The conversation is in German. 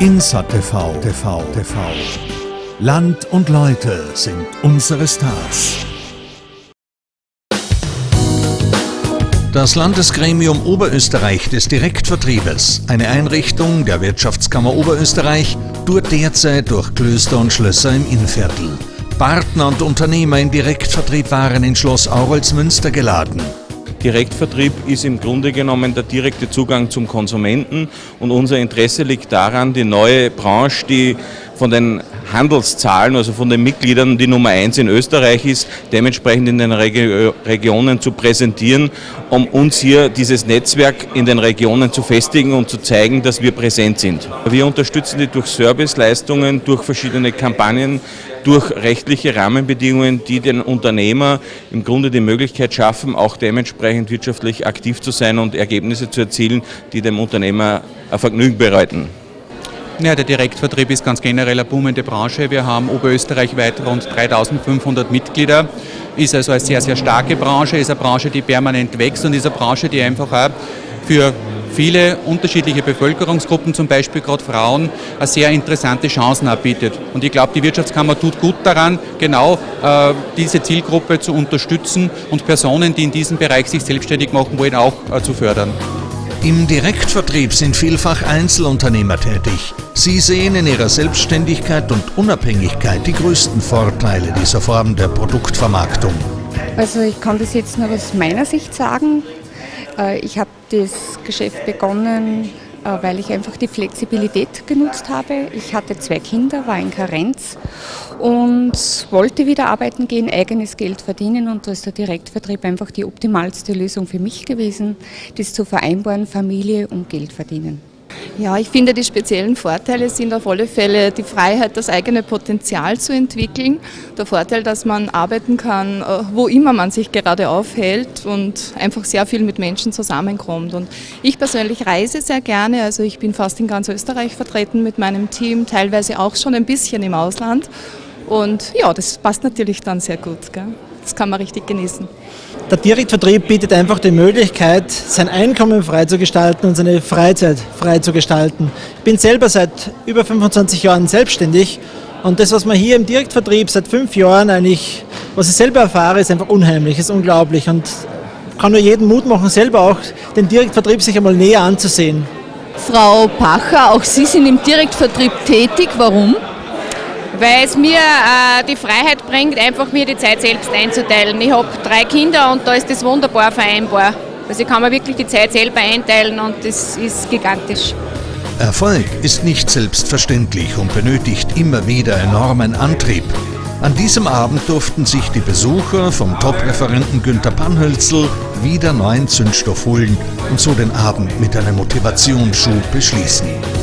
Insa TV. Land und Leute sind unsere Stars. Das Landesgremium Oberösterreich des Direktvertriebes, eine Einrichtung der Wirtschaftskammer Oberösterreich, tourt derzeit durch Klöster und Schlösser im Innviertel. Partner und Unternehmer im Direktvertrieb waren in Schloss Aurelsmünster geladen. Direktvertrieb ist im Grunde genommen der direkte Zugang zum Konsumenten und unser Interesse liegt daran, die neue Branche, die von den Handelszahlen, also von den Mitgliedern die Nummer 1 in Österreich ist, dementsprechend in den Regionen zu präsentieren, um uns hier dieses Netzwerk in den Regionen zu festigen und zu zeigen, dass wir präsent sind. Wir unterstützen die durch Serviceleistungen, durch verschiedene Kampagnen, durch rechtliche Rahmenbedingungen, die den Unternehmer im Grunde die Möglichkeit schaffen, auch dementsprechend wirtschaftlich aktiv zu sein und Ergebnisse zu erzielen, die dem Unternehmer ein Vergnügen bereiten. Ja, der Direktvertrieb ist ganz generell eine boomende Branche. Wir haben oberösterreichweit rund 3500 Mitglieder. Ist also eine sehr, sehr starke Branche, ist eine Branche, die permanent wächst und ist eine Branche, die einfach auch für viele unterschiedliche Bevölkerungsgruppen, zum Beispiel gerade Frauen, eine sehr interessante Chancen bietet. Und ich glaube, die Wirtschaftskammer tut gut daran, genau diese Zielgruppe zu unterstützen und Personen, die in diesem Bereich sich selbstständig machen wollen, auch zu fördern. Im Direktvertrieb sind vielfach Einzelunternehmer tätig. Sie sehen in ihrer Selbstständigkeit und Unabhängigkeit die größten Vorteile dieser Form der Produktvermarktung. Also ich kann das jetzt nur aus meiner Sicht sagen. Ich habe das Geschäft begonnen, weil ich einfach die Flexibilität genutzt habe. Ich hatte 2 Kinder, war in Karenz und wollte wieder arbeiten gehen, eigenes Geld verdienen, und da ist der Direktvertrieb einfach die optimalste Lösung für mich gewesen, das zu vereinbaren, Familie und Geld verdienen. Ja, ich finde, die speziellen Vorteile sind auf alle Fälle die Freiheit, das eigene Potenzial zu entwickeln, der Vorteil, dass man arbeiten kann, wo immer man sich gerade aufhält und einfach sehr viel mit Menschen zusammenkommt. Und ich persönlich reise sehr gerne, also ich bin fast in ganz Österreich vertreten mit meinem Team, teilweise auch schon ein bisschen im Ausland, und ja, das passt natürlich dann sehr gut, gell? Das kann man richtig genießen. Der Direktvertrieb bietet einfach die Möglichkeit, sein Einkommen frei zu gestalten und seine Freizeit frei zu gestalten. Ich bin selber seit über 25 Jahren selbstständig, und das, was man hier im Direktvertrieb seit 5 Jahren eigentlich, was ich selber erfahre, ist einfach unheimlich, ist unglaublich, und kann nur jedem Mut machen, selber auch den Direktvertrieb sich einmal näher anzusehen. Frau Pacher, auch Sie sind im Direktvertrieb tätig. Warum? Weil es mir die Freiheit bringt, einfach mir die Zeit selbst einzuteilen. Ich habe 3 Kinder und da ist das wunderbar vereinbar. Also ich kann mir wirklich die Zeit selber einteilen und das ist gigantisch. Erfolg ist nicht selbstverständlich und benötigt immer wieder enormen Antrieb. An diesem Abend durften sich die Besucher vom Top-Referenten Günther Panhölzl wieder neuen Zündstoff holen und so den Abend mit einem Motivationsschub beschließen.